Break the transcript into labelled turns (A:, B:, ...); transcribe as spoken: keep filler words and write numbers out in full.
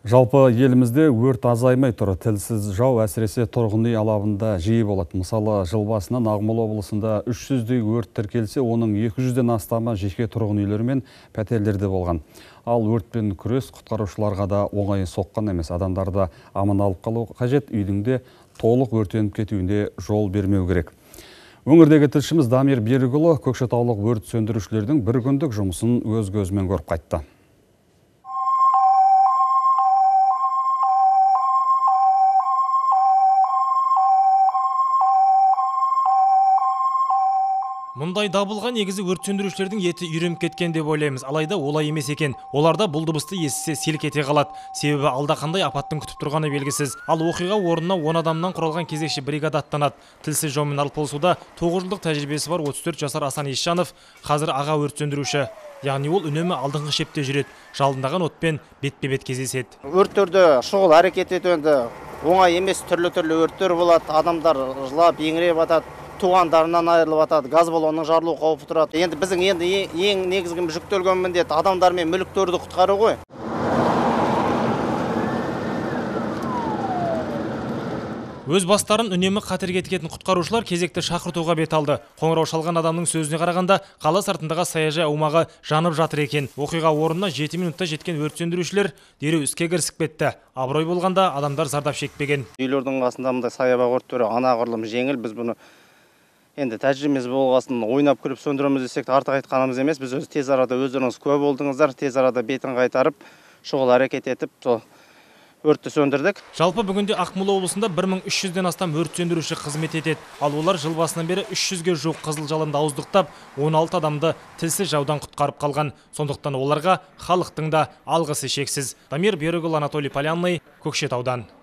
A: Жалпы елімізде өрт азаймай тұр. Тілсіз жау әсіресе тұрғын үй алабында жиі болады. Мысалы, жыл басынан Ақмола облысында үш жүздей өрт тіркелсе, оның екі жүзден астамы жеке тұрғын үйлер мен пәтерлерде болған. Ал өртпен күрес құтқарушыларға да оңай соққан емес. Адамдарды аман алып қалу қажет, үйдің де толық өртеніп кетуіне жол бермеу керек. Өңірдегі тілшіміз Дамир Берікұлы көкшетаулық өрт сөндірушілердің бір күндік жұмысын өз көзімен көріп қайтты.
B: Мұндай дабылға негізі өрт сөндірушілердің еті үйреніп кеткен деп ойлаймыз. Алайда олай емес екен. Оларда бұл дыбысты естісе селк ете қалады. Себебі алда қандай апаттың күтіп тұрғаны белгісіз. Ал оқиға орнына он адамнан құралған кезекші бригада аттанады. Тілсіз жаумен арпалысуда тоғыз жылдық тәжірибесі бар отыз төрт жасар Асан Есжанов қазір аға өрт сөндіруші. Яғни ол үнемі алдыңғы шепте жүреді. Жалындаған отпен бетпе-бет кездеседі.
C: Өрттерді шұғыл әрекет етуінде оңай емес, түрлі-түрлі өрттер болады. Адамдар жылап, еңіреп жатады. Туғандарынан айырылып атады, газ баллонның жарылу қаупі тұрады. Енді біздің енді ең негізгі жүктелген міндет адамдар мен мүліктерді құтқару ғой.
B: Өз бастарын үнемі қатерге тігетін құтқарушылар кезекті шақыртуға бет алды. Қоңырау шалған адамның сөзіне қарағанда, қала сыртындағы саяжай аумағы жанып жатыр екен. Оқиға орнына жеті минутта жеткен өрт сөндірушілер дереу іске кірісіп кетті. Абырой болғанда адамдар зардап шекпеген.
C: Үйлердің қасында мындай саябақ өрттері анағұрлым жеңіл. Біз бұны енді тәжірибеміз болғасын ойнап күліп сөндіреміз десек артық айтқанымыз емес. Біз өз тез арада өздеріңіз куә болдыңыздар, тез арада бетін қайтарып, шұғыл әрекет етіп, сол өртті сөндірдік.
B: Жалпы бүгінде Ақмола облысында бір мың үш жүзден астам өрт сөндіруші қызмет етеді. Ал олар жыл басынан бері үш жүзге жуық қызыл жалынды ауыздықтап, он алты адамды тілсіз жаудан құтқарып қалған. Сондықтан оларға халықтың да алғысы шексіз. Дамир Берікұлы, Анатолий Полянный, Көкшетаудан.